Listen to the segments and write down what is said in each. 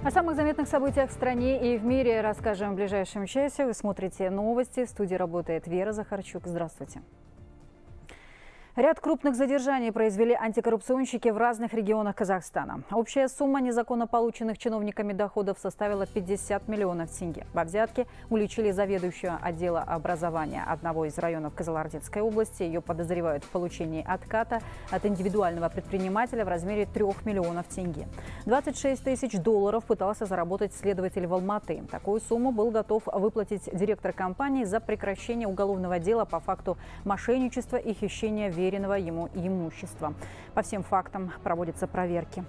О самых заметных событиях в стране и в мире расскажем в ближайшем часе. Вы смотрите новости. В студии работает Вера Захарчук. Здравствуйте. Ряд крупных задержаний произвели антикоррупционщики в разных регионах Казахстана. Общая сумма незаконно полученных чиновниками доходов составила 50 миллионов тенге. Во взятке уличили заведующего отдела образования одного из районов Кызылординской области. Ее подозревают в получении отката от индивидуального предпринимателя в размере 3 миллионов тенге. 26 тысяч долларов пытался заработать следователь в Алматы. Такую сумму был готов выплатить директор компании за прекращение уголовного дела по факту мошенничества и хищения веренного ему имущества. По всем фактам проводятся проверки.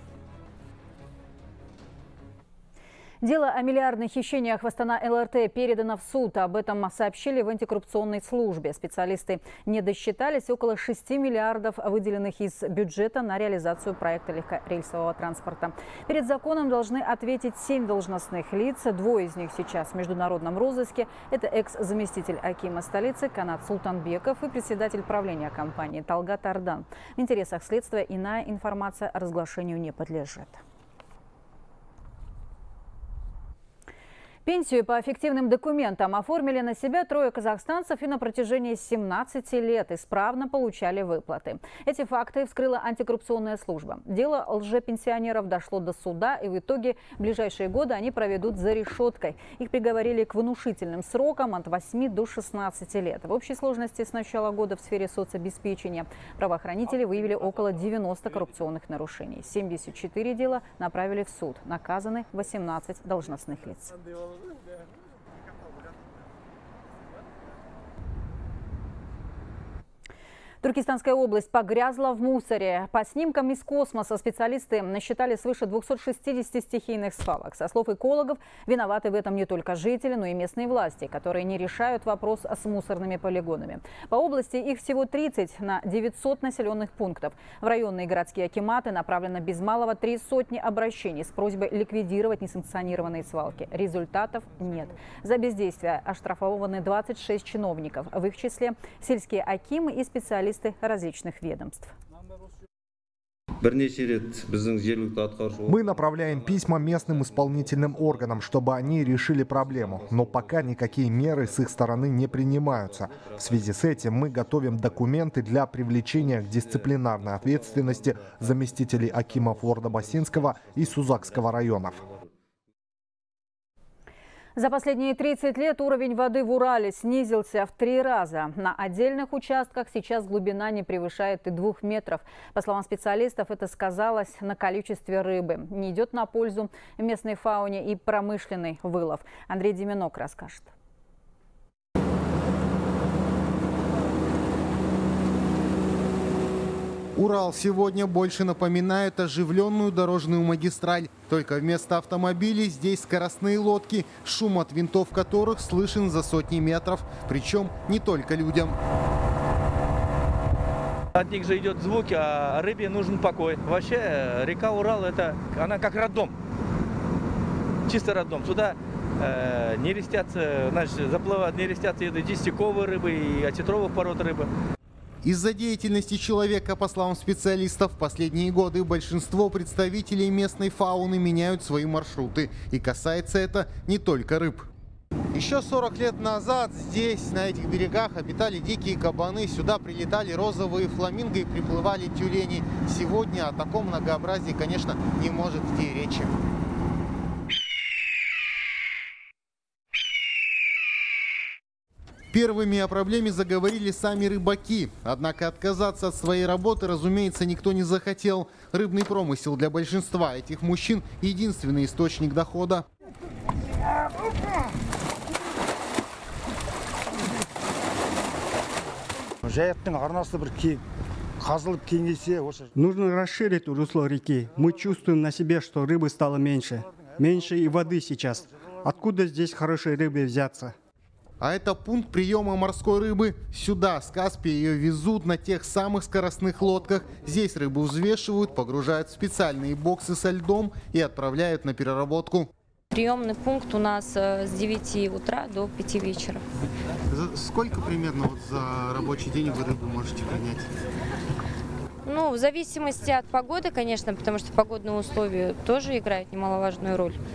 Дело о миллиардных хищениях в Астана ЛРТ передано в суд. Об этом сообщили в антикоррупционной службе. Специалисты не досчитались около 6 миллиардов, выделенных из бюджета на реализацию проекта легкорельсового транспорта. Перед законом должны ответить 7 должностных лиц. 2 из них сейчас в международном розыске. Это экс-заместитель акима столицы Канат Султанбеков и председатель правления компании Талгат Ардан. В интересах следствия иная информация разглашению не подлежит. Пенсию по фиктивным документам оформили на себя 3 казахстанцев и на протяжении 17 лет исправно получали выплаты. Эти факты вскрыла антикоррупционная служба. Дело лжепенсионеров дошло до суда, и в итоге в ближайшие годы они проведут за решеткой. Их приговорили к внушительным срокам от 8 до 16 лет. В общей сложности с начала года в сфере соцобеспечения правоохранители выявили около 90 коррупционных нарушений. 74 дела направили в суд. Наказаны 18 должностных лиц. Туркестанская область погрязла в мусоре. По снимкам из космоса специалисты насчитали свыше 260 стихийных свалок. Со слов экологов, виноваты в этом не только жители, но и местные власти, которые не решают вопрос с мусорными полигонами. По области их всего 30 на 900 населенных пунктов. В районные городские акиматы направлено без малого 3 сотни обращений с просьбой ликвидировать несанкционированные свалки. Результатов нет. За бездействие оштрафованы 26 чиновников, в их числе сельские акимы и специалисты различных ведомств. Мы направляем письма местным исполнительным органам, чтобы они решили проблему. Но пока никакие меры с их стороны не принимаются. В связи с этим мы готовим документы для привлечения к дисциплинарной ответственности заместителей акимов Орда-Басинского и Сузакского районов. За последние 30 лет уровень воды в Урале снизился в 3 раза. На отдельных участках сейчас глубина не превышает и 2 метров. По словам специалистов, это сказалось на количестве рыбы. Не идет на пользу местной фауне и промышленный вылов. Андрей Деминок расскажет. Урал сегодня больше напоминает оживленную дорожную магистраль. Только вместо автомобилей здесь скоростные лодки, шум от винтов которых слышен за сотни метров. Причем не только людям. От них же идет звуки, а рыбе нужен покой. Вообще река Урал, она как роддом. Чисто роддом. Сюда нерестятся, заплывают нерестятся и десятиковые рыбы, и осетровых пород рыбы. Из-за деятельности человека, по словам специалистов, в последние годы большинство представителей местной фауны меняют свои маршруты. И касается это не только рыб. Еще 40 лет назад здесь, на этих берегах, обитали дикие кабаны. Сюда прилетали розовые фламинго и приплывали тюлени. Сегодня о таком многообразии, конечно, не может идти речи. Первыми о проблеме заговорили сами рыбаки. Однако отказаться от своей работы, разумеется, никто не захотел. Рыбный промысел для большинства этих мужчин – единственный источник дохода. Нужно расширить русло реки. Мы чувствуем на себе, что рыбы стало меньше. Меньше и воды сейчас. Откуда здесь хорошей рыбы взяться? А это пункт приема морской рыбы. Сюда, с Каспия, ее везут на тех самых скоростных лодках. Здесь рыбу взвешивают, погружают в специальные боксы со льдом и отправляют на переработку. Приемный пункт у нас с 9 утра до 5 вечера. Сколько примерно за рабочий день вы рыбу можете принять? Ну, в зависимости от погоды, конечно, потому что погодные условия тоже играют немаловажную роль.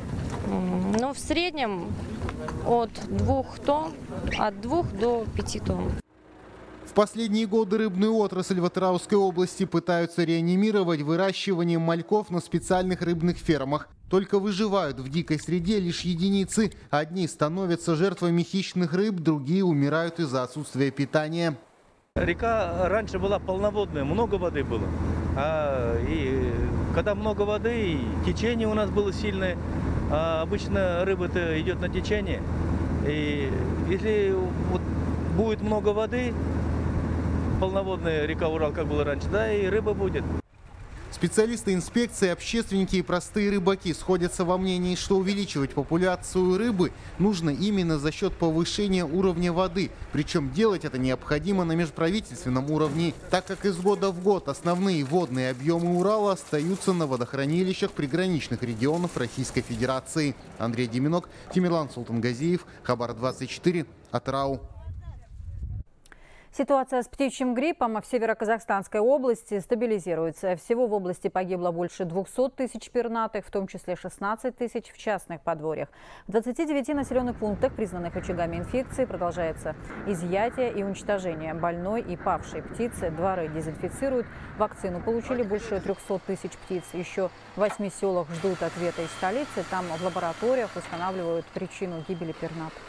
Ну, в среднем от 2 до 5 тонн. В последние годы рыбную отрасль в Атырауской области пытаются реанимировать выращиванием мальков на специальных рыбных фермах. Только выживают в дикой среде лишь единицы. Одни становятся жертвами хищных рыб, другие умирают из-за отсутствия питания. Река раньше была полноводная, много воды было. И когда много воды, и течение у нас было сильное, а обычно рыба-то идет на течение. И если вот будет много воды, полноводная река Урал, как было раньше, да, и рыба будет. Специалисты инспекции, общественники и простые рыбаки сходятся во мнении, что увеличивать популяцию рыбы нужно именно за счет повышения уровня воды. Причем делать это необходимо на межправительственном уровне, так как из года в год основные водные объемы Урала остаются на водохранилищах приграничных регионов Российской Федерации. Андрей Деминок, Тимирлан Султангазиев, Хабар 24, Атырау. Ситуация с птичьим гриппом в Северо-Казахстанской области стабилизируется. Всего в области погибло больше 200 тысяч пернатых, в том числе 16 тысяч в частных подворьях. В 29 населенных пунктах, признанных очагами инфекции, продолжается изъятие и уничтожение больной и павшей птицы. Дворы дезинфицируют. Вакцину получили больше 300 тысяч птиц. Еще в 8 селах ждут ответа из столицы. Там в лабораториях устанавливают причину гибели пернатых.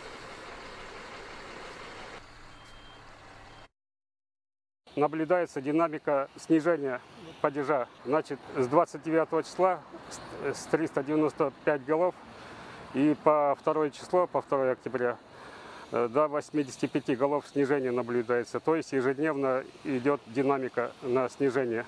Наблюдается динамика снижения падежа. Значит, с 29 числа с 395 голов и по 2 число, по 2 октября, до 85 голов снижения наблюдается. То есть ежедневно идет динамика на снижение.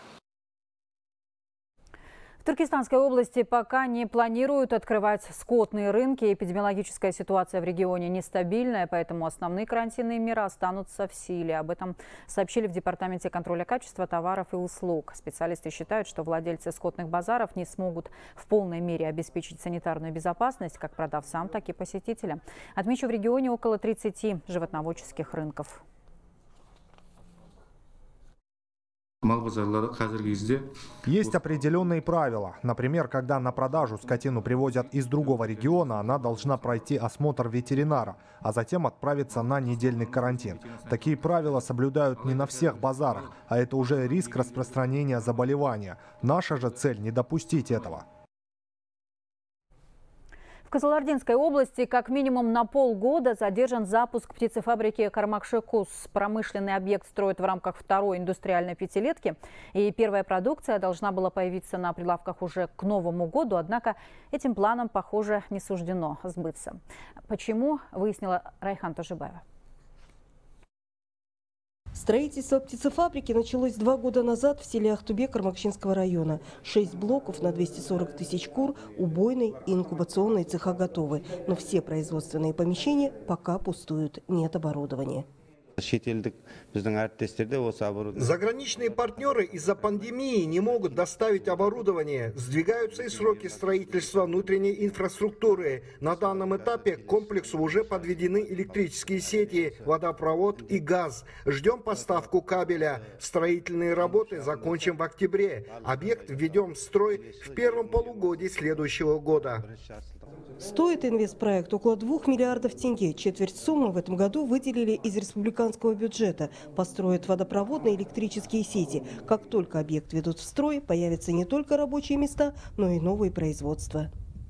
В Туркестанской области пока не планируют открывать скотные рынки. Эпидемиологическая ситуация в регионе нестабильная, поэтому основные карантинные меры останутся в силе. Об этом сообщили в Департаменте контроля качества товаров и услуг. Специалисты считают, что владельцы скотных базаров не смогут в полной мере обеспечить санитарную безопасность как продавцам, так и посетителям. Отмечу, в регионе около 30 животноводческих рынков. Есть определенные правила. Например, когда на продажу скотину привозят из другого региона, она должна пройти осмотр ветеринара, а затем отправиться на недельный карантин. Такие правила соблюдают не на всех базарах, а это уже риск распространения заболевания. Наша же цель – не допустить этого. В Кызылординской области как минимум на полгода задержан запуск птицефабрики «Кармакши-Кус». Промышленный объект строят в рамках второй индустриальной пятилетки. И первая продукция должна была появиться на прилавках уже к Новому году. Однако этим планам, похоже, не суждено сбыться. Почему, выяснила Райхан Тожибаева. Строительство птицефабрики началось 2 года назад в селе Ахтубе Кармакшинского района. 6 блоков на 240 тысяч кур, убойный и инкубационные цеха готовы. Но все производственные помещения пока пустуют, нет оборудования. Заграничные партнеры из-за пандемии не могут доставить оборудование. Сдвигаются и сроки строительства внутренней инфраструктуры. На данном этапе к комплексу уже подведены электрические сети, водопровод и газ. Ждем поставку кабеля. Строительные работы закончим в октябре. Объект введем в строй в первом полугодии следующего года. Стоит инвестпроект около 2 миллиардов тенге. Четверть суммы в этом году выделили из республиканского бюджета. Построят водопроводные электрические сети. Как только объект ведут в строй, появятся не только рабочие места, но и новые производства.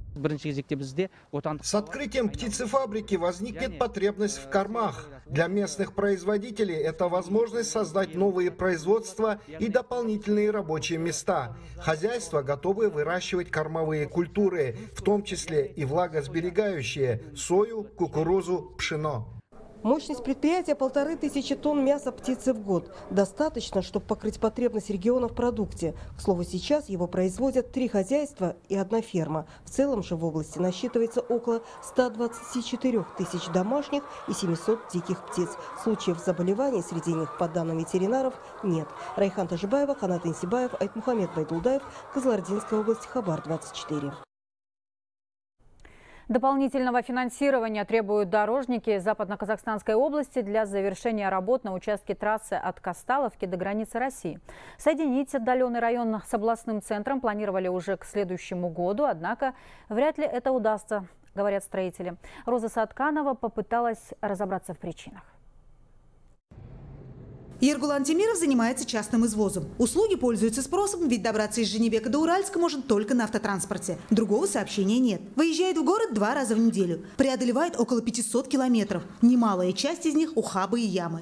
С открытием птицефабрики возникнет потребность в кормах. Для местных производителей это возможность создать новые производства и дополнительные рабочие места. Хозяйства готовы выращивать кормовые культуры, в том числе и влагосберегающие – сою, кукурузу, пшено. Мощность предприятия – 1500 тонн мяса птицы в год. Достаточно, чтобы покрыть потребность региона в продукте. К слову, сейчас его производят 3 хозяйства и 1 ферма. В целом же в области насчитывается около 124 тысяч домашних и 700 диких птиц. Случаев заболеваний среди них, по данным ветеринаров, нет. Райхан Тожибаева, Ханат Инсибаев, Айтмухамед Байдулдаев, Кызылординская область, Хабар 24. Дополнительного финансирования требуют дорожники Западно-Казахстанской области для завершения работ на участке трассы от Касталовки до границы России. Соединить отдаленный район с областным центром планировали уже к следующему году, однако вряд ли это удастся, говорят строители. Роза Сатканова попыталась разобраться в причинах. Ергулан Темиров занимается частным извозом. Услуги пользуются спросом, ведь добраться из Женебека до Уральска может только на автотранспорте. Другого сообщения нет. Выезжает в город 2 раза в неделю. Преодолевает около 500 километров. Немалая часть из них – ухабы и ямы.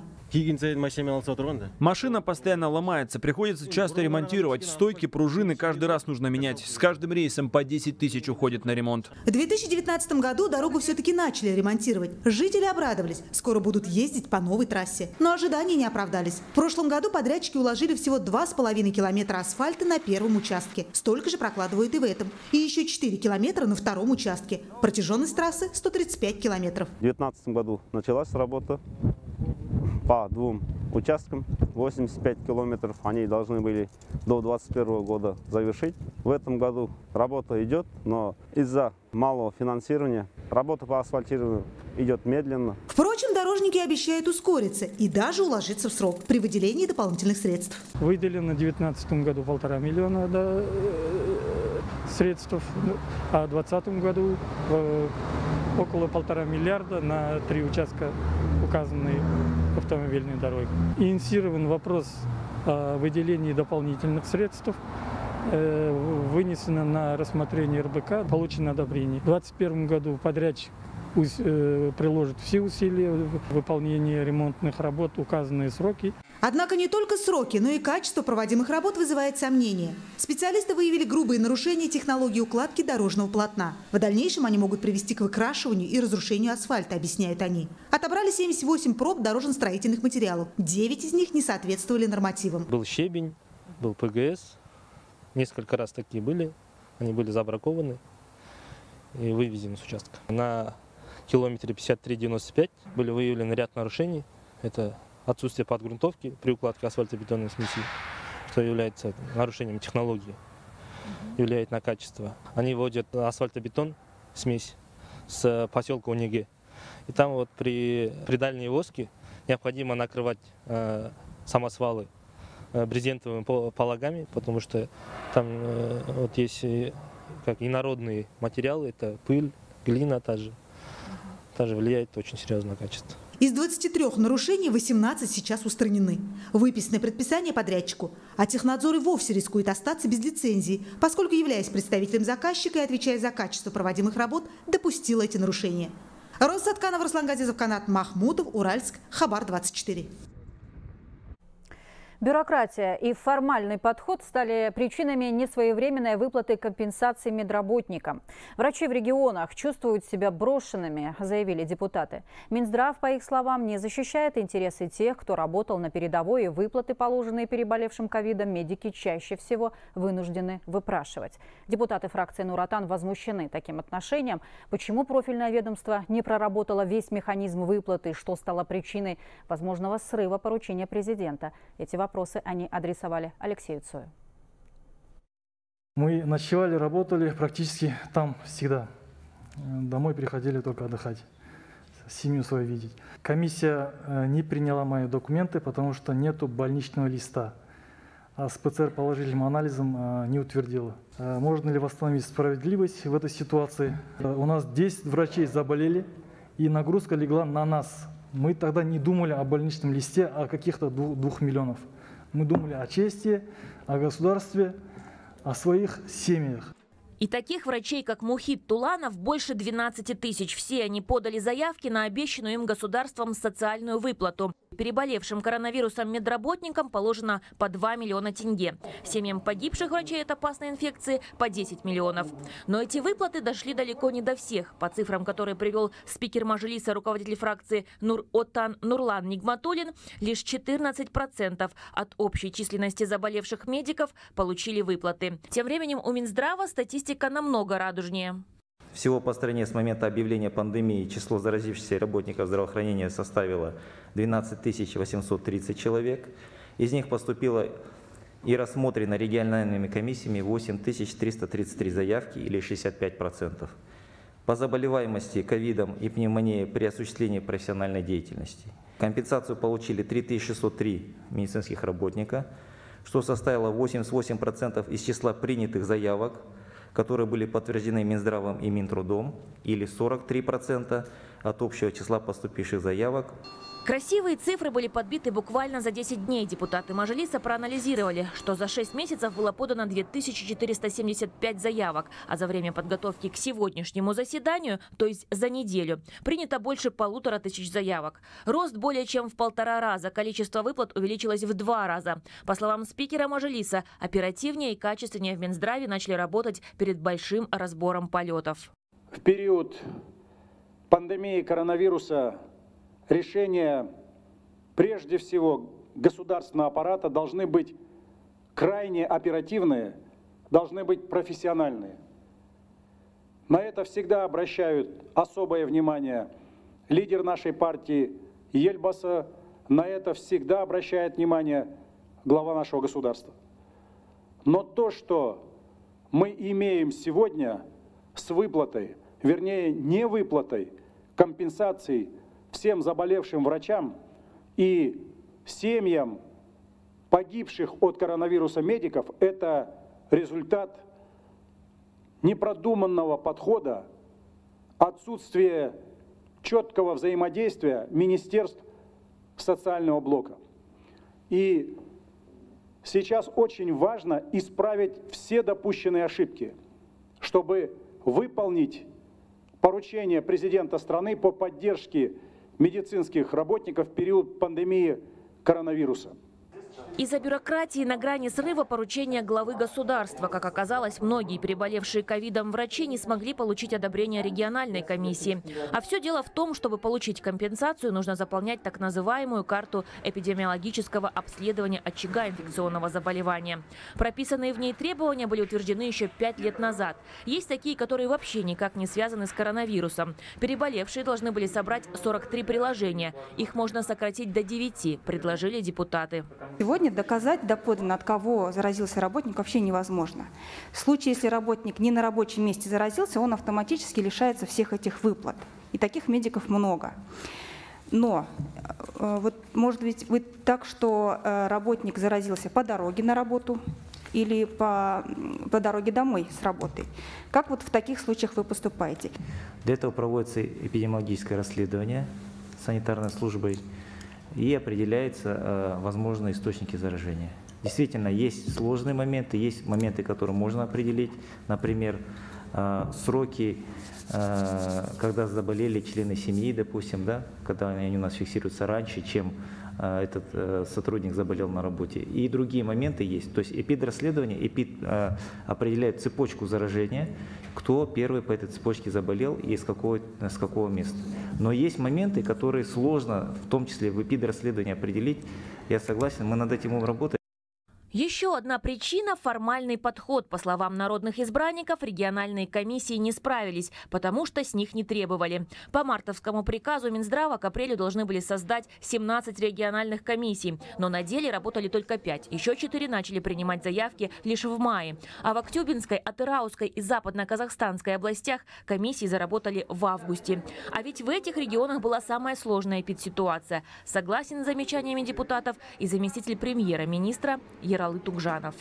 Машина постоянно ломается, приходится часто ремонтировать. Стойки, пружины каждый раз нужно менять. С каждым рейсом по 10 тысяч уходит на ремонт. В 2019 году дорогу все-таки начали ремонтировать. Жители обрадовались. Скоро будут ездить по новой трассе. Но ожидания не оправдались. В прошлом году подрядчики уложили всего 2,5 километра асфальта на первом участке. Столько же прокладывают и в этом. И еще 4 километра на втором участке. Протяженность трассы 135 километров. В 2019 году началась работа. По 2 участкам 85 километров они должны были до 2021 года завершить. В этом году работа идет, но из-за малого финансирования работа по асфальтированию идет медленно. Впрочем, дорожники обещают ускориться и даже уложиться в срок при выделении дополнительных средств. Выделено в 2019 году 1,5 миллиона средств, а в 2020 году около 1,5 миллиарда на 3 участка, указанные автомобильной дороги. Инициирован вопрос о выделении дополнительных средств, вынесено на рассмотрение РБК, получено одобрение. В 2021 году подрядчик приложит все усилия в выполнении ремонтных работ, указанные сроки. Однако не только сроки, но и качество проводимых работ вызывает сомнения. Специалисты выявили грубые нарушения технологии укладки дорожного полотна. В дальнейшем они могут привести к выкрашиванию и разрушению асфальта, объясняют они. Отобрали 78 проб дорожно-строительных материалов. 9 из них не соответствовали нормативам. Был щебень, был ПГС. Несколько раз такие были. Они были забракованы и вывезены с участка. На километре 53,95 были выявлены ряд нарушений. Это отсутствие подгрунтовки при укладке асфальтобетонной смеси, что является нарушением технологии, влияет на качество. Они вводят асфальтобетон, смесь с поселка Унеге. И там вот при дальней воске необходимо накрывать самосвалы брезентовыми полагами, потому что там вот есть как инородные материалы, это пыль, глина тоже влияет очень серьезно на качество. Из 23 нарушений 18 сейчас устранены. Выписаны предписания подрядчику, а технадзор и вовсе рискует остаться без лицензии, поскольку, являясь представителем заказчика и отвечая за качество проводимых работ, допустил эти нарушения. Роза Сатканова, Руслан Газизов, Канат Махмутов, Уральск, Хабар 24. Бюрократия и формальный подход стали причинами несвоевременной выплаты компенсаций медработникам. Врачи в регионах чувствуют себя брошенными, заявили депутаты. Минздрав, по их словам, не защищает интересы тех, кто работал на передовой, и выплаты, положенные переболевшим ковидом, медики чаще всего вынуждены выпрашивать. Депутаты фракции Нур-Отан возмущены таким отношением. Почему профильное ведомство не проработало весь механизм выплаты, что стало причиной возможного срыва поручения президента? Эти вопросы они адресовали Алексею Цою. Мы ночевали, работали практически там всегда. Домой приходили только отдыхать, семью свою видеть. Комиссия не приняла мои документы, потому что нету больничного листа. А с ПЦР положительным анализом не утвердила. Можно ли восстановить справедливость в этой ситуации? У нас 10 врачей заболели, и нагрузка легла на нас. Мы тогда не думали о больничном листе, о каких-то 2 миллионов. Мы думали о чести, о государстве, о своих семьях. И таких врачей, как Мухит Туланов, больше 12 тысяч. Все они подали заявки на обещанную им государством социальную выплату. Переболевшим коронавирусом медработникам положено по 2 миллиона тенге. Семьям погибших врачей от опасной инфекции по 10 миллионов. Но эти выплаты дошли далеко не до всех. По цифрам, которые привел спикер Мажилиса, руководитель фракции Нур-Отан Нурлан Нигматуллин, лишь 14% от общей численности заболевших медиков получили выплаты. Тем временем у Минздрава статистика намного радужнее. Всего по стране с момента объявления пандемии число заразившихся работников здравоохранения составило 12 830 человек. Из них поступило и рассмотрено региональными комиссиями 8 333 заявки или 65%. по заболеваемости ковидом и пневмонией при осуществлении профессиональной деятельности. Компенсацию получили 3603 медицинских работника, что составило 88% из числа принятых заявок, которые были подтверждены Минздравом и Минтрудом, или 43% от общего числа поступивших заявок. Красивые цифры были подбиты буквально за 10 дней. Депутаты Мажилиса проанализировали, что за 6 месяцев было подано 2475 заявок, а за время подготовки к сегодняшнему заседанию, то есть за неделю, принято больше 1500 заявок. Рост более чем в 1,5 раза. Количество выплат увеличилось в 2 раза. По словам спикера Мажилиса, оперативнее и качественнее в Минздраве начали работать перед большим разбором полетов. В период пандемии коронавируса решения, прежде всего, государственного аппарата должны быть крайне оперативные, должны быть профессиональные. На это всегда обращают особое внимание лидер нашей партии Ельбаса, на это всегда обращает внимание глава нашего государства. Но то, что мы имеем сегодня с выплатой, вернее, невыплатой компенсаций всем заболевшим врачам и семьям погибших от коронавируса медиков, это результат непродуманного подхода, отсутствия четкого взаимодействия министерств социального блока. И сейчас очень важно исправить все допущенные ошибки, чтобы выполнить поручение президента страны по поддержке медицинских работников в период пандемии коронавируса. Из-за бюрократии на грани срыва поручения главы государства. Как оказалось, многие переболевшие ковидом врачи не смогли получить одобрение региональной комиссии. А все дело в том, чтобы получить компенсацию, нужно заполнять так называемую карту эпидемиологического обследования очага инфекционного заболевания. Прописанные в ней требования были утверждены еще 5 лет назад. Есть такие, которые вообще никак не связаны с коронавирусом. Переболевшие должны были собрать 43 приложения. Их можно сократить до 9, предложили депутаты. Сегодня доказать доподлинно, от кого заразился работник, вообще невозможно. В случае, если работник не на рабочем месте заразился, он автоматически лишается всех этих выплат. И таких медиков много. Но вот может быть так, что работник заразился по дороге на работу или по дороге домой с работы. Как вот в таких случаях вы поступаете? Для этого проводится эпидемиологическое расследование санитарной службой, и определяются возможные источники заражения. Действительно, есть сложные моменты, есть моменты, которые можно определить. Например, сроки, когда заболели члены семьи, допустим, да, когда они у нас фиксируются раньше, чем этот сотрудник заболел на работе. И другие моменты есть. То есть эпидрасследование определяет цепочку заражения, кто первый по этой цепочке заболел и с какого места. Но есть моменты, которые сложно, в том числе в эпидрасследовании, определить. Я согласен, мы над этим работаем. Еще одна причина – формальный подход. По словам народных избранников, региональные комиссии не справились, потому что с них не требовали. По мартовскому приказу Минздрава к апрелю должны были создать 17 региональных комиссий. Но на деле работали только 5. Еще 4 начали принимать заявки лишь в мае. А в Актюбинской, Атырауской и Западно-Казахстанской областях комиссии заработали в августе. А ведь в этих регионах была самая сложная эпидситуация. Согласен с замечаниями депутатов и заместитель премьера-министра Ералы Тугжанов.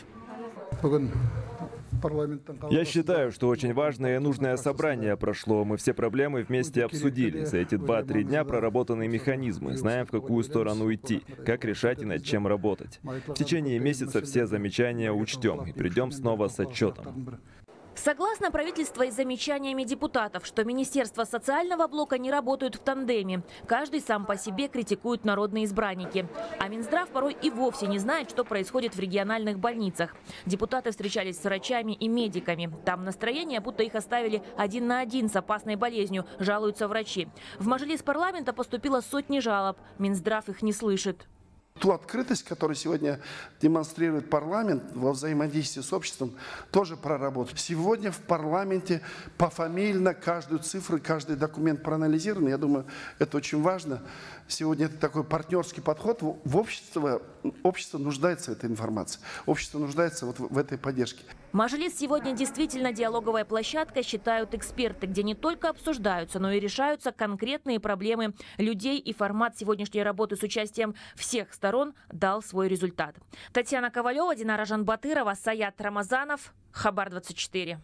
Я считаю, что очень важное и нужное собрание прошло. Мы все проблемы вместе обсудили. За эти 2-3 дня проработаны механизмы. Знаем, в какую сторону идти, как решать и над чем работать. В течение месяца все замечания учтем и придем снова с отчетом. Согласно правительству и замечаниями депутатов, что Министерство социального блока не работают в тандеме. Каждый сам по себе критикуют народные избранники. А Минздрав порой и вовсе не знает, что происходит в региональных больницах. Депутаты встречались с врачами и медиками. Там настроение, будто их оставили 1 на 1 с опасной болезнью, жалуются врачи. В Мажилис парламента поступило сотни жалоб. Минздрав их не слышит. Ту открытость, которую сегодня демонстрирует парламент во взаимодействии с обществом, тоже проработать. Сегодня в парламенте пофамильно каждую цифру, каждый документ проанализирован. Я думаю, это очень важно. Сегодня это такой партнерский подход. Общество нуждается в этой информации. Общество нуждается вот в этой поддержке. Мажилис сегодня действительно диалоговая площадка, считают эксперты, где не только обсуждаются, но и решаются конкретные проблемы людей, и формат сегодняшней работы с участием всех сторон дал свой результат. Татьяна Ковалева, Динара Жанбатырова, Саят Рамазанов, Хабар 24.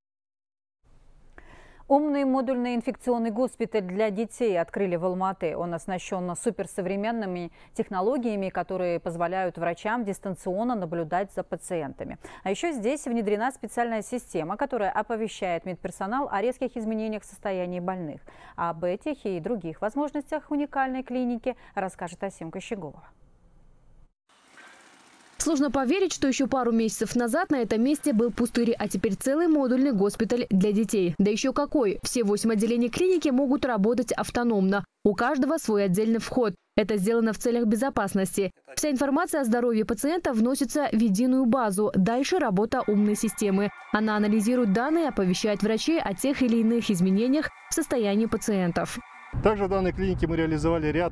Умный модульный инфекционный госпиталь для детей открыли в Алматы. Он оснащен суперсовременными технологиями, которые позволяют врачам дистанционно наблюдать за пациентами. А еще здесь внедрена специальная система, которая оповещает медперсонал о резких изменениях в состоянии больных. Об этих и других возможностях уникальной клиники расскажет Асим Кощеголова. Сложно поверить, что еще пару месяцев назад на этом месте был пустырь, а теперь целый модульный госпиталь для детей. Да еще какой! Все 8 отделений клиники могут работать автономно. У каждого свой отдельный вход. Это сделано в целях безопасности. Вся информация о здоровье пациента вносится в единую базу. Дальше работа умной системы. Она анализирует данные и оповещает врачей о тех или иных изменениях в состоянии пациентов. Также в данной клинике мы реализовали ряд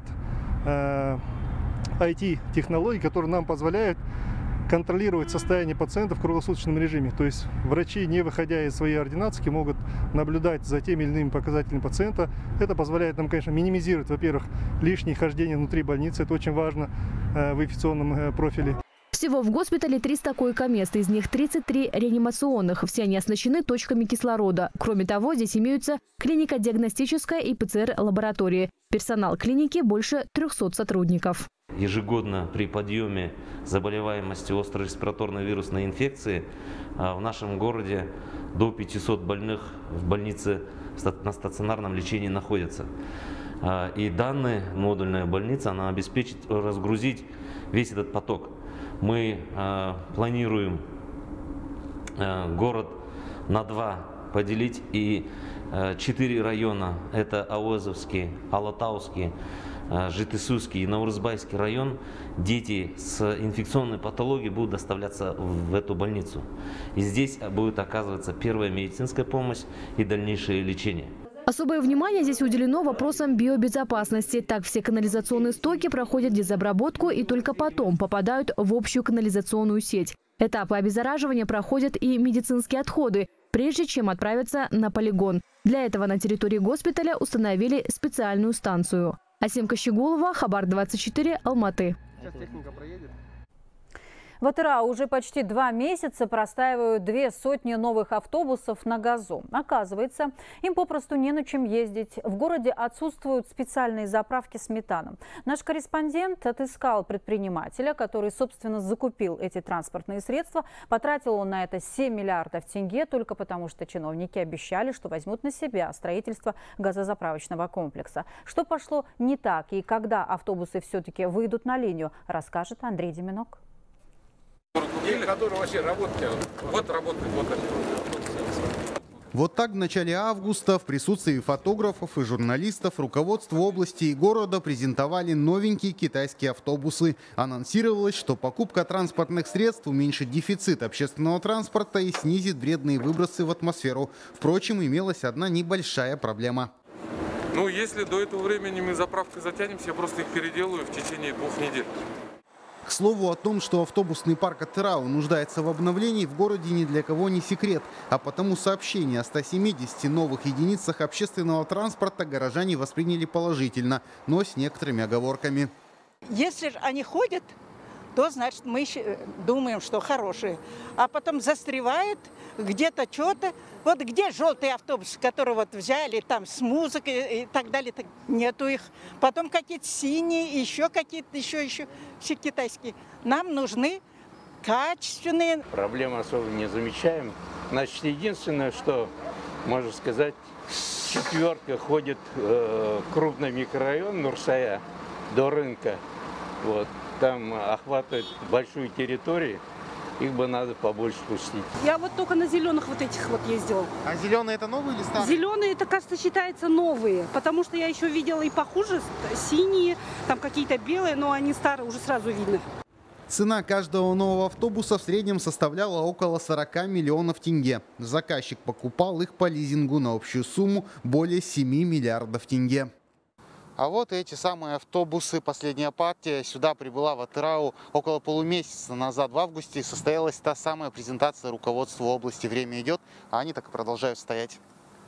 IT-технологий, которые нам позволяют контролировать состояние пациента в круглосуточном режиме. То есть врачи, не выходя из своей ординации, могут наблюдать за теми или иными показателями пациента. Это позволяет нам, конечно, минимизировать, во-первых, лишние хождения внутри больницы. Это очень важно в инфекционном профиле. Всего в госпитале 300 койко-мест, из них 33 реанимационных. Все они оснащены точками кислорода. Кроме того, здесь имеются клинико-диагностическая и ПЦР-лаборатории. Персонал клиники больше 300 сотрудников. Ежегодно при подъеме заболеваемости острой респираторной вирусной инфекции в нашем городе до 500 больных в больнице на стационарном лечении находятся. И данная модульная больница, она обеспечит разгрузить весь этот поток. Мы планируем город на 2 поделить, и 4 района, это Ауэзовский, Алатауский, Житисуский и Наурызбайский район, дети с инфекционной патологией будут доставляться в эту больницу. И здесь будет оказываться первая медицинская помощь и дальнейшее лечение. Особое внимание здесь уделено вопросам биобезопасности. Так, все канализационные стоки проходят дезобработку и только потом попадают в общую канализационную сеть. Этапы обеззараживания проходят и медицинские отходы, прежде чем отправиться на полигон. Для этого на территории госпиталя установили специальную станцию. Асим Кощеголова, Хабар 24, Алматы. Сейчас техника проедет. В Атырау уже почти 2 месяца простаивают 200 новых автобусов на газу. Оказывается, им попросту не на чем ездить. В городе отсутствуют специальные заправки с метаном. Наш корреспондент отыскал предпринимателя, который, собственно, закупил эти транспортные средства. Потратил он на это 7 миллиардов тенге только потому, что чиновники обещали, что возьмут на себя строительство газозаправочного комплекса. Что пошло не так и когда автобусы все-таки выйдут на линию, расскажет Андрей Деминок. Который вообще работает, вот работает, вот это. Вот так в начале августа в присутствии фотографов и журналистов руководство области и города презентовали новенькие китайские автобусы. Анонсировалось, что покупка транспортных средств уменьшит дефицит общественного транспорта и снизит вредные выбросы в атмосферу. Впрочем, имелась одна небольшая проблема. Ну, если до этого времени мы заправкой затянемся, я просто их переделаю в течение 2 недель. К слову о том, что автобусный парк Атырау нуждается в обновлении, в городе ни для кого не секрет. А потому сообщение о 170 новых единицах общественного транспорта горожане восприняли положительно, но с некоторыми оговорками. Если же они ходят, то значит мы думаем, что хорошие. А потом застревают где-то что-то. Вот где желтые автобусы, которые вот взяли там с музыкой и так далее, так нету их. Потом какие-то синие, еще какие-то, еще все китайские. Нам нужны качественные. Проблем особо не замечаем. Значит, единственное, что, можно сказать, 4 ходит крупный микрорайон Нурсая до рынка. Вот. Там охватывает большую территорию. Их бы надо побольше пустить. Я вот только на зеленых вот этих вот ездила. А зеленые это новые или старые? Зеленые это, кажется, считается новые, потому что я еще видела и похуже, синие, там какие-то белые, но они старые, уже сразу видно. Цена каждого нового автобуса в среднем составляла около 40 миллионов тенге. Заказчик покупал их по лизингу на общую сумму более 7 миллиардов тенге. А вот эти самые автобусы. Последняя партия сюда прибыла в Атырау около полумесяца назад. В августе состоялась та самая презентация руководства области. Время идет, а они так и продолжают стоять.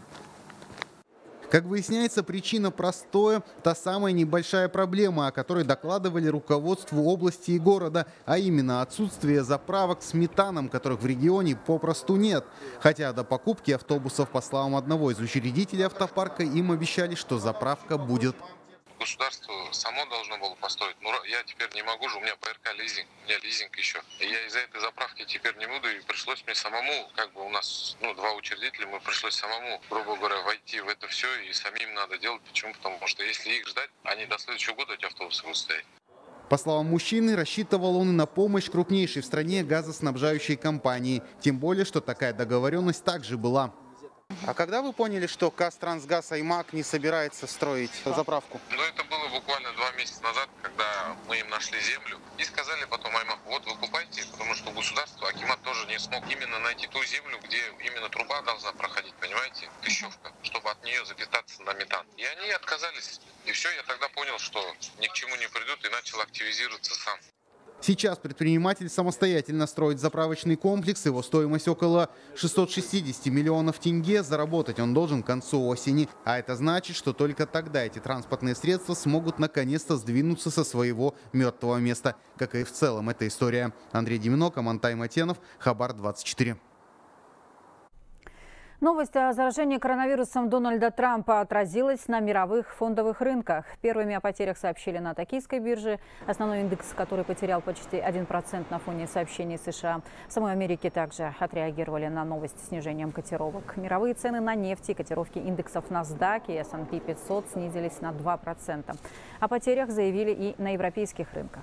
Как выясняется, причина простая – та самая небольшая проблема, о которой докладывали руководству области и города, а именно отсутствие заправок с метаном, которых в регионе попросту нет. Хотя до покупки автобусов, по словам одного из учредителей автопарка, им обещали, что заправка будет. Государство само должно было построить. Но я теперь не могу же, у меня ПРК лизинг, у меня лизинг еще. И я из-за этой заправки теперь не буду, и пришлось мне самому, как бы у нас, два учредителя, мы пришлось самому, грубо говоря, войти в это все, и самим надо делать. Почему? Потому что если их ждать, они до следующего года эти автобусы будут стоять. По словам мужчины, рассчитывал он и на помощь крупнейшей в стране газоснабжающей компании. Тем более, что такая договоренность также была. А когда вы поняли, что Казтрансгаз Аймак не собирается строить заправку? Это было буквально 2 месяца назад, когда мы им нашли землю. И сказали потом Аймак, вот выкупайте, потому что государство, Акимат тоже не смог именно найти ту землю, где именно труба должна проходить, понимаете, Тыщевка, чтобы от нее запитаться на метан. И они отказались. И все, я тогда понял, что ни к чему не придут, и начал активизироваться сам. Сейчас предприниматель самостоятельно строит заправочный комплекс. Его стоимость около 660 миллионов тенге. Заработать он должен к концу осени. А это значит, что только тогда эти транспортные средства смогут наконец-то сдвинуться со своего мертвого места. Как и в целом эта история. Андрей Деминок, Амантай Матенов, Хабар 24. Новость о заражении коронавирусом Дональда Трампа отразилась на мировых фондовых рынках. Первыми о потерях сообщили на токийской бирже, основной индекс, который потерял почти 1% на фоне сообщений США. В самой Америке также отреагировали на новость с снижением котировок. Мировые цены на нефть и котировки индексов NASDAQ и S&P 500 снизились на 2%. О потерях заявили и на европейских рынках.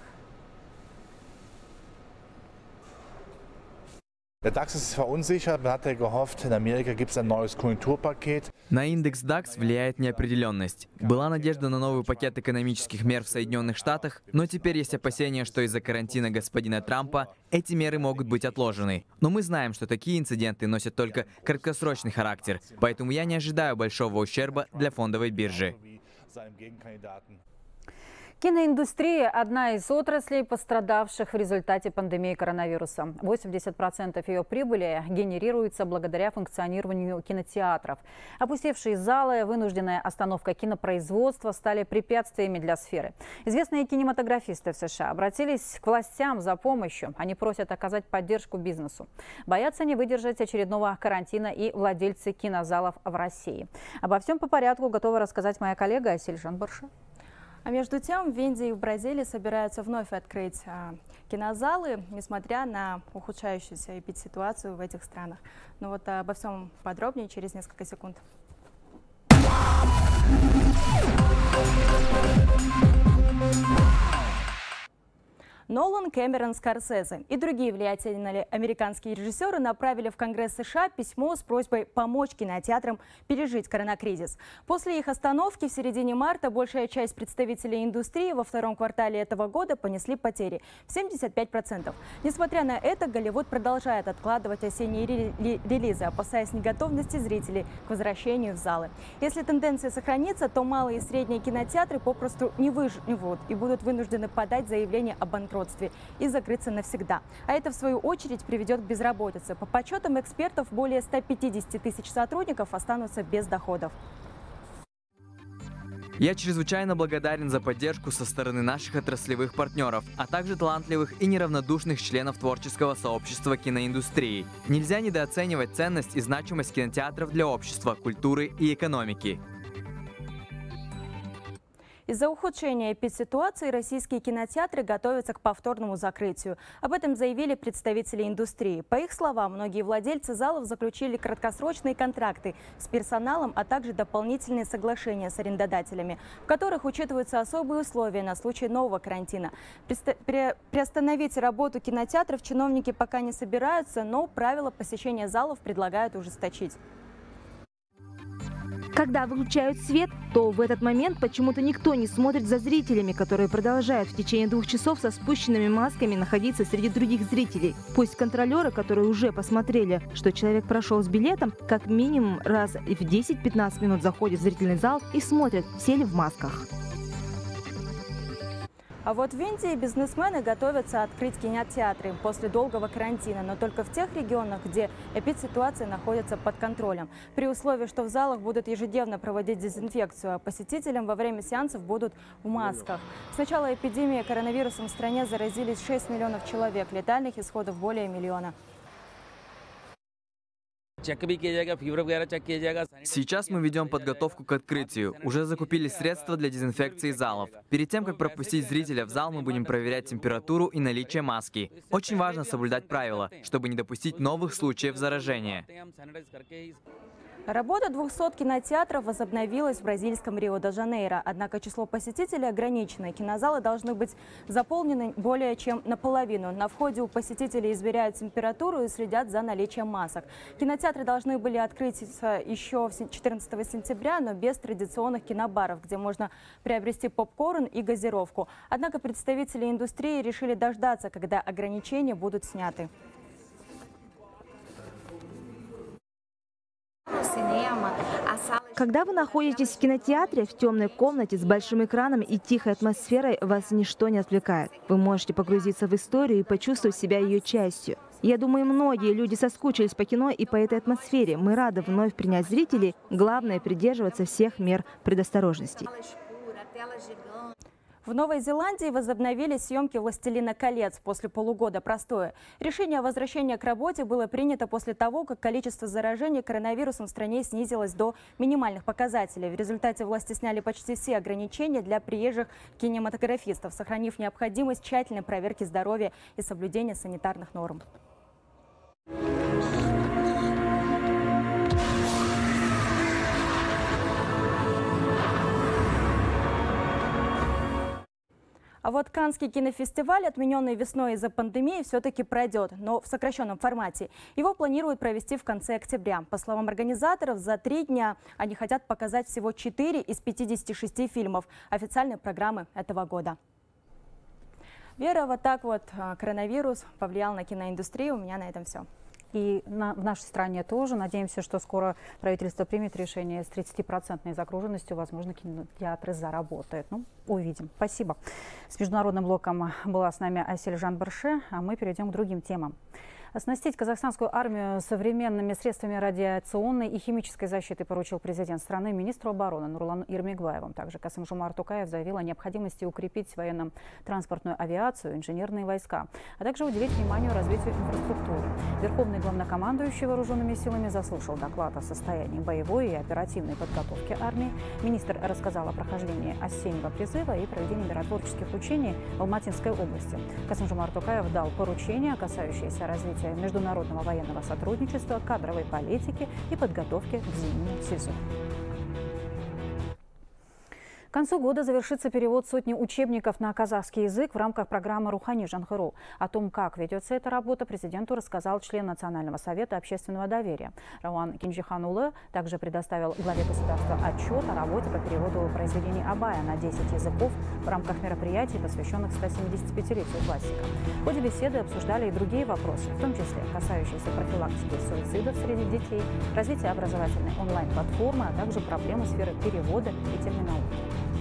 Der DAX ist verunsichert. Man hatte gehofft, in Amerika gibt es ein neues Konjunkturpaket. На индекс DAX влияет неопределенность. Была надежда на новый пакет экономических мер в Соединенных Штатах, но теперь есть опасения, что из-за карантина господина Трампа эти меры могут быть отложены. Но мы знаем, что такие инциденты носят только краткосрочный характер, поэтому я не ожидаю большого ущерба для фондовой биржи. Киноиндустрия – одна из отраслей, пострадавших в результате пандемии коронавируса. 80% ее прибыли генерируется благодаря функционированию кинотеатров. Опустевшие залы, вынужденная остановка кинопроизводства стали препятствиями для сферы. Известные кинематографисты в США обратились к властям за помощью. Они просят оказать поддержку бизнесу. Боятся не выдержать очередного карантина и владельцы кинозалов в России. Обо всем по порядку готова рассказать моя коллега Асель Жанбарша. А между тем в Индии и в Бразилии собираются вновь открыть кинозалы, несмотря на ухудшающуюся эпидситуацию в этих странах. Но вот обо всем подробнее через несколько секунд. Нолан, Кэмерон, Скорсезе и другие влиятельные американские режиссеры направили в Конгресс США письмо с просьбой помочь кинотеатрам пережить коронакризис. После их остановки в середине марта большая часть представителей индустрии во втором квартале этого года понесли потери в 75%. Несмотря на это, Голливуд продолжает откладывать осенние релизы, опасаясь неготовности зрителей к возвращению в залы. Если тенденция сохранится, то малые и средние кинотеатры попросту не выживут и будут вынуждены подать заявление о банкротстве и закрыться навсегда. А это, в свою очередь, приведет к безработице. По подсчетам экспертов, более 150 тысяч сотрудников останутся без доходов. Я чрезвычайно благодарен за поддержку со стороны наших отраслевых партнеров, а также талантливых и неравнодушных членов творческого сообщества киноиндустрии. Нельзя недооценивать ценность и значимость кинотеатров для общества, культуры и экономики. Из-за ухудшения эпидситуации российские кинотеатры готовятся к повторному закрытию. Об этом заявили представители индустрии. По их словам, многие владельцы залов заключили краткосрочные контракты с персоналом, а также дополнительные соглашения с арендодателями, в которых учитываются особые условия на случай нового карантина. Приостановить работу кинотеатров чиновники пока не собираются, но правила посещения залов предлагают ужесточить. Когда выключают свет, то в этот момент почему-то никто не смотрит за зрителями, которые продолжают в течение 2 часов со спущенными масками находиться среди других зрителей. Пусть контролеры, которые уже посмотрели, что человек прошел с билетом, как минимум раз в 10-15 минут заходят в зрительный зал и смотрят, все ли в масках. А вот в Индии бизнесмены готовятся открыть кинотеатры после долгого карантина, но только в тех регионах, где эпидситуация находится под контролем. При условии, что в залах будут ежедневно проводить дезинфекцию, а посетителям во время сеансов будут в масках. С начала эпидемии коронавирусом в стране заразились 6 миллионов человек, летальных исходов более миллиона. Сейчас мы ведем подготовку к открытию. Уже закупили средства для дезинфекции залов. Перед тем, как пропустить зрителя в зал, мы будем проверять температуру и наличие маски. Очень важно соблюдать правила, чтобы не допустить новых случаев заражения. Работа 200 кинотеатров возобновилась в бразильском Рио-де-Жанейро. Однако число посетителей ограничено. Кинозалы должны быть заполнены более чем наполовину. На входе у посетителей измеряют температуру и следят за наличием масок. Кинотеатры должны были открыться еще 14 сентября, но без традиционных кинобаров, где можно приобрести попкорн и газировку. Однако представители индустрии решили дождаться, когда ограничения будут сняты. Когда вы находитесь в кинотеатре, в темной комнате с большим экраном и тихой атмосферой, вас ничто не отвлекает. Вы можете погрузиться в историю и почувствовать себя ее частью. Я думаю, многие люди соскучились по кино и по этой атмосфере. Мы рады вновь принять зрителей. Главное – придерживаться всех мер предосторожности. В Новой Зеландии возобновили съемки «Властелина колец» после полугода простоя. Решение о возвращении к работе было принято после того, как количество заражений коронавирусом в стране снизилось до минимальных показателей. В результате власти сняли почти все ограничения для приезжих кинематографистов, сохранив необходимость тщательной проверки здоровья и соблюдения санитарных норм. А вот Каннский кинофестиваль, отмененный весной из-за пандемии, все-таки пройдет, но в сокращенном формате. Его планируют провести в конце октября. По словам организаторов, за 3 дня они хотят показать всего 4 из 56 фильмов официальной программы этого года. Вера, вот так вот коронавирус повлиял на киноиндустрию. У меня на этом все. И в нашей стране тоже. Надеемся, что скоро правительство примет решение с 30% загруженностью. Возможно, кинотеатры заработают. Ну, увидим. Спасибо. С международным блоком была с нами Айсель Жан-Барше, а мы перейдем к другим темам. Оснастить казахстанскую армию современными средствами радиационной и химической защиты поручил президент страны министру обороны Нурлану Ирмекбаеву. Также Касым-Жомарт Токаев заявил о необходимости укрепить военно-транспортную авиацию, инженерные войска, а также уделить внимание развитию инфраструктуры. Верховный главнокомандующий вооруженными силами заслушал доклад о состоянии боевой и оперативной подготовки армии. Министр рассказал о прохождении осеннего призыва и проведении миротворческих учений в Алматинской области. Касым-Жомарт Токаев дал поручения, касающиеся развития международного военного сотрудничества, кадровой политики и подготовки к зимнему сезону. К концу года завершится перевод сотни учебников на казахский язык в рамках программы «Рухани Жанхыру». О том, как ведется эта работа, президенту рассказал член Национального совета общественного доверия. Рауан Кинджиханулы также предоставил главе государства отчет о работе по переводу произведений Абая на 10 языков в рамках мероприятий, посвященных 175-летию классика. В ходе беседы обсуждали и другие вопросы, в том числе касающиеся профилактики суицидов среди детей, развития образовательной онлайн-платформы, а также проблемы сферы перевода и терминологии.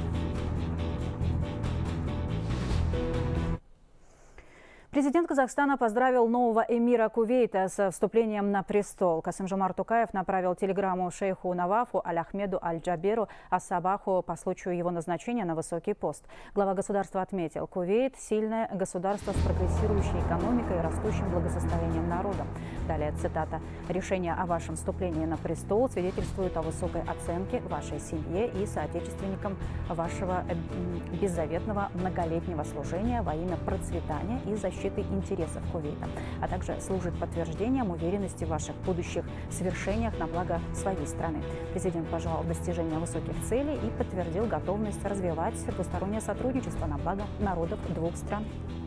Президент Казахстана поздравил нового эмира Кувейта с вступлением на престол. Касым-Жомарт Токаев направил телеграмму шейху Навафу Аль-Ахмеду Аль-Джаберу Ас-Сабаху по случаю его назначения на высокий пост. Глава государства отметил, Кувейт – сильное государство с прогрессирующей экономикой и растущим благосостоянием народа. Далее цитата. «Решение о вашем вступлении на престол свидетельствует о высокой оценке вашей семье и соотечественникам вашего беззаветного многолетнего служения во имя процветания и защиты интересов Кувейта, а также служит подтверждением уверенности в ваших будущих свершениях на благо своей страны». Президент пожелал достижения высоких целей и подтвердил готовность развивать двустороннее сотрудничество на благо народов двух стран.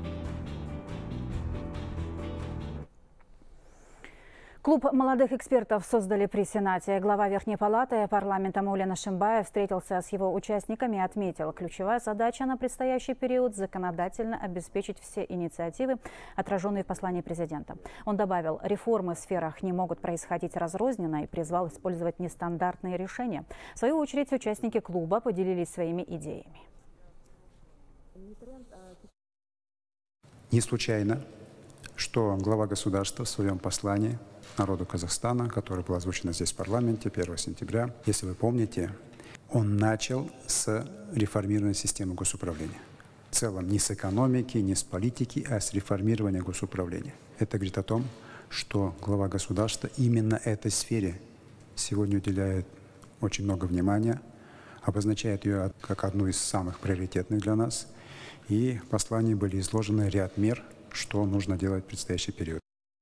Клуб молодых экспертов создали при Сенате. Глава Верхней палаты парламента Маулен Ашимбаев встретился с его участниками и отметил, ключевая задача на предстоящий период – законодательно обеспечить все инициативы, отраженные в послании президента. Он добавил, реформы в сферах не могут происходить разрозненно и призвал использовать нестандартные решения. В свою очередь, участники клуба поделились своими идеями. Не случайно, что глава государства в своем послании народу Казахстана, которое было озвучено здесь в парламенте 1 сентября, если вы помните, он начал с реформирования системы госуправления. В целом не с экономики, не с политики, а с реформирования госуправления. Это говорит о том, что глава государства именно этой сфере сегодня уделяет очень много внимания, обозначает ее как одну из самых приоритетных для нас. И в послании были изложены ряд мер, что нужно делать в предстоящий период.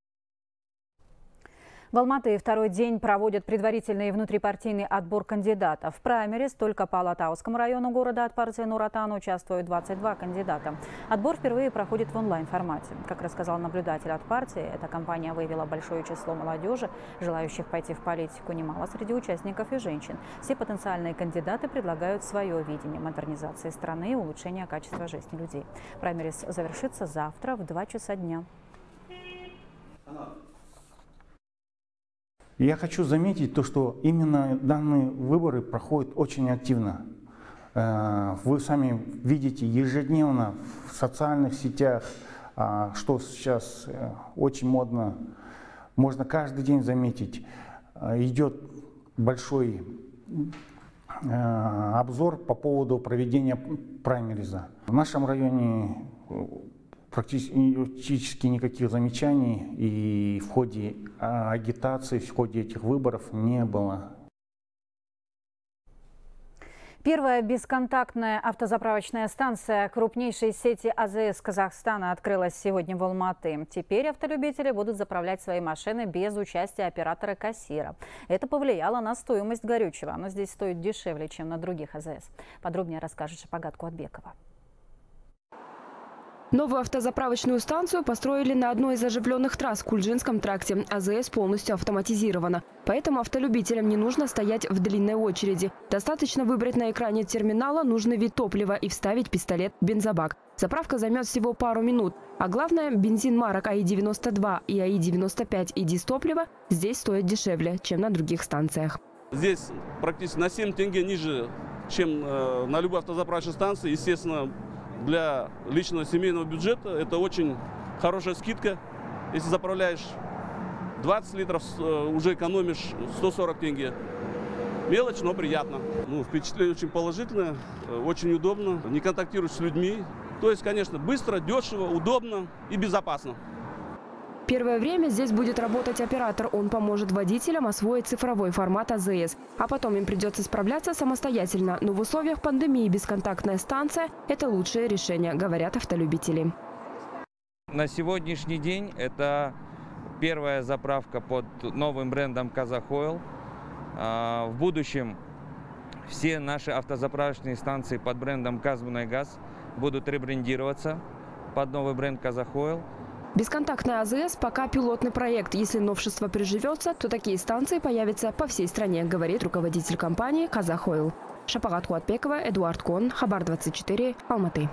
В Алматы второй день проводят предварительный внутрипартийный отбор кандидатов. В праймерис только по Алатаускому району города от партии Нур Отан участвуют 22 кандидата. Отбор впервые проходит в онлайн-формате. Как рассказал наблюдатель от партии, эта кампания выявила большое число молодежи, желающих пойти в политику. Немало среди участников и женщин. Все потенциальные кандидаты предлагают свое видение модернизации страны и улучшения качества жизни людей. Праймерис завершится завтра в 2 часа дня. Я хочу заметить то, что именно данные выборы проходят очень активно. Вы сами видите ежедневно в социальных сетях, что сейчас очень модно. Можно каждый день заметить. Идет большой обзор по поводу проведения праймериза. В нашем районе практически никаких замечаний и в ходе агитации, в ходе этих выборов не было. Первая бесконтактная автозаправочная станция крупнейшей сети АЗС Казахстана открылась сегодня в Алматы. Теперь автолюбители будут заправлять свои машины без участия оператора-кассира. Это повлияло на стоимость горючего. Оно здесь стоит дешевле, чем на других АЗС. Подробнее расскажет Шапагат Куатбекова. Новую автозаправочную станцию построили на одной из оживленных трасс в Кульджинском тракте. АЗС полностью автоматизирована. Поэтому автолюбителям не нужно стоять в длинной очереди. Достаточно выбрать на экране терминала нужный вид топлива и вставить пистолет в бензобак. Заправка займет всего пару минут. А главное, бензин марок АИ-92 и АИ-95 и дизтоплива здесь стоят дешевле, чем на других станциях. Здесь практически на 7 тенге ниже, чем на любой автозаправочной станции. Естественно, для личного семейного бюджета это очень хорошая скидка. Если заправляешь 20 литров, уже экономишь 140 тенге. Мелочь, но приятно. Впечатление очень положительное, очень удобно, не контактируешь с людьми. То есть, конечно, быстро, дешево, удобно и безопасно. Первое время здесь будет работать оператор. Он поможет водителям освоить цифровой формат АЗС. А потом им придется справляться самостоятельно. Но в условиях пандемии бесконтактная станция – это лучшее решение, говорят автолюбители. На сегодняшний день это первая заправка под новым брендом Казахойл. В будущем все наши автозаправочные станции под брендом Казмунайгаз будут ребрендироваться под новый бренд Казахойл. Бесконтактная АЗС пока пилотный проект. Если новшество приживется, то такие станции появятся по всей стране, говорит руководитель компании «Казахойл». Шапагат Куатбекова, Эдуард Кон, Хабар 24, Алматы.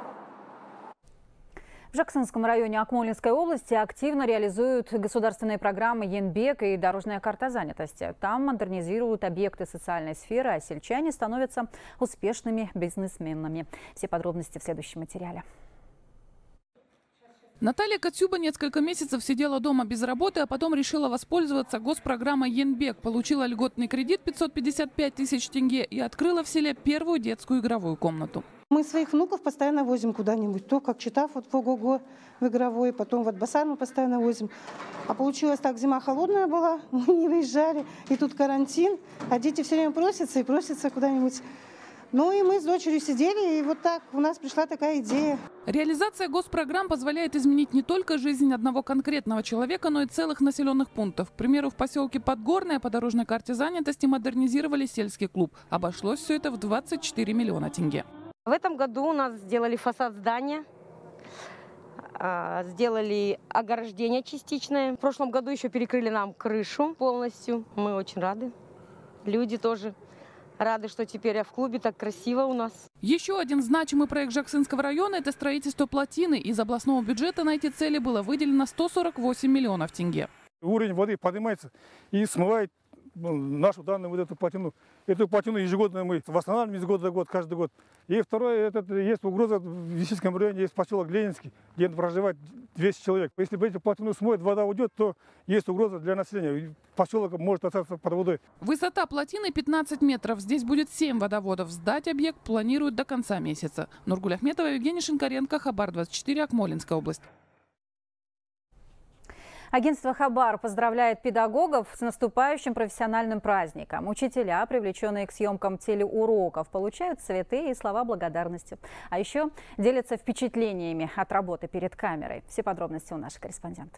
В Жаксынском районе Акмолинской области активно реализуют государственные программы «Енбек» и «Дорожная карта занятости». Там модернизируют объекты социальной сферы, а сельчане становятся успешными бизнесменами. Все подробности в следующем материале. Наталья Катюба несколько месяцев сидела дома без работы, а потом решила воспользоваться госпрограммой «Енбек». Получила льготный кредит 555 тысяч тенге и открыла в селе первую детскую игровую комнату. Мы своих внуков постоянно возим куда-нибудь. То, как читав, вот в ОГО, в игровой, потом вот басар мы постоянно возим. А получилось так, зима холодная была, мы не выезжали. И тут карантин, а дети все время просятся и просятся куда-нибудь. Ну и мы с дочерью сидели, и вот так у нас пришла такая идея. Реализация госпрограмм позволяет изменить не только жизнь одного конкретного человека, но и целых населенных пунктов. К примеру, в поселке Подгорное по дорожной карте занятости модернизировали сельский клуб. Обошлось все это в 24 миллиона тенге. В этом году у нас сделали фасад здания, сделали ограждение частичное. В прошлом году еще перекрыли нам крышу полностью. Мы очень рады. Люди тоже рады, что теперь в клубе так красиво у нас. Еще один значимый проект Жаксынского района – это строительство плотины. Из областного бюджета на эти цели было выделено 148 миллионов тенге. Уровень воды поднимается и смывает нашу данную вот эту плотину. Эту плотину ежегодно мы восстанавливаем из года в год, каждый год. И второе, есть угроза в Висительском районе, есть поселок Ленинский, где проживает 200 человек. Если бы эти плотину смоет, вода уйдет, то есть угроза для населения. Поселок может остаться под водой. Высота плотины 15 метров. Здесь будет 7 водоводов. Сдать объект планируют до конца месяца. Нургуль Ахметова, Евгений Шинкаренко, Хабар 24, Акмолинская область. Агентство «Хабар» поздравляет педагогов с наступающим профессиональным праздником. Учителя, привлеченные к съемкам телеуроков, получают цветы и слова благодарности. А еще делятся впечатлениями от работы перед камерой. Все подробности у наших корреспондентов.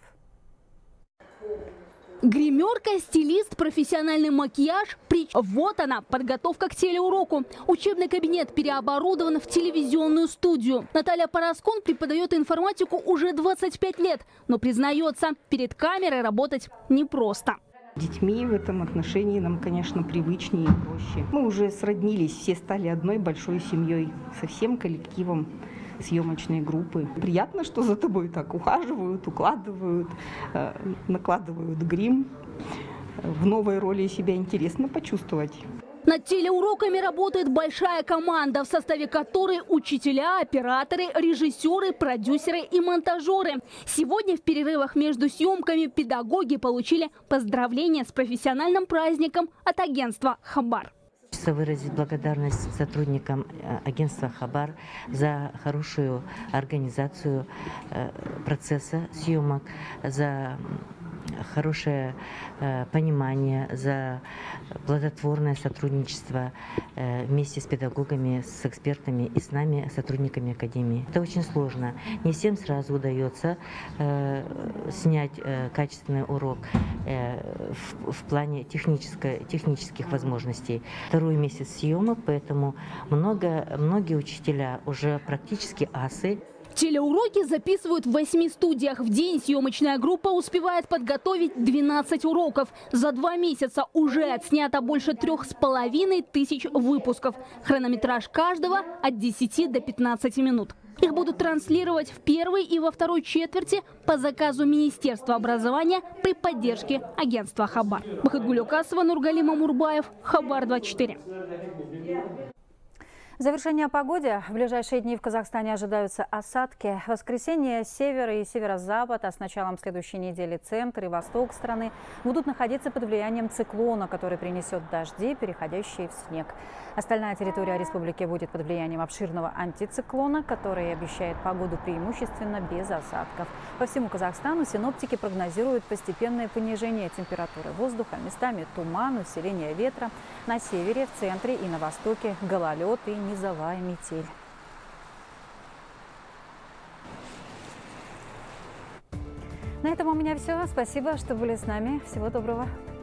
Гримерка, стилист, профессиональный макияж. Вот она, подготовка к телеуроку. Учебный кабинет переоборудован в телевизионную студию. Наталья Параскун преподает информатику уже 25 лет, но признается, перед камерой работать непросто. Детьми в этом отношении нам, конечно, привычнее и проще. Мы уже сроднились, все стали одной большой семьей, со всем коллективом съемочной группы. Приятно, что за тобой так ухаживают, укладывают, накладывают грим. В новой роли себя интересно почувствовать. Над телеуроками работает большая команда, в составе которой учителя, операторы, режиссеры, продюсеры и монтажеры. Сегодня в перерывах между съемками педагоги получили поздравления с профессиональным праздником от агентства «Хабар». Хочется выразить благодарность сотрудникам агентства «Хабар» за хорошую организацию процесса съемок, за хорошее понимание, за плодотворное сотрудничество вместе с педагогами, с экспертами и с нами, сотрудниками академии. Это очень сложно. Не всем сразу удается снять качественный урок в плане технических возможностей. Второй месяц съемок, поэтому многие учителя уже практически асы. Телеуроки записывают в 8 студиях. В день съемочная группа успевает подготовить 12 уроков. За 2 месяца уже отснято больше 3500 выпусков. Хронометраж каждого от 10 до 15 минут. Их будут транслировать в первой и во второй четверти по заказу Министерства образования при поддержке агентства «Хабар». Бахытгуль Окасова, Нургалим Амурбаев, Хабар 24. Завершение о погоде. В ближайшие дни в Казахстане ожидаются осадки. В воскресенье север и северо-запад, а с началом следующей недели центр и восток страны будут находиться под влиянием циклона, который принесет дожди, переходящие в снег. Остальная территория республики будет под влиянием обширного антициклона, который обещает погоду преимущественно без осадков. По всему Казахстану синоптики прогнозируют постепенное понижение температуры воздуха, местами туман, усиление ветра. На севере, в центре и на востоке гололед и низовая метель. На этом у меня все. Спасибо, что были с нами. Всего доброго.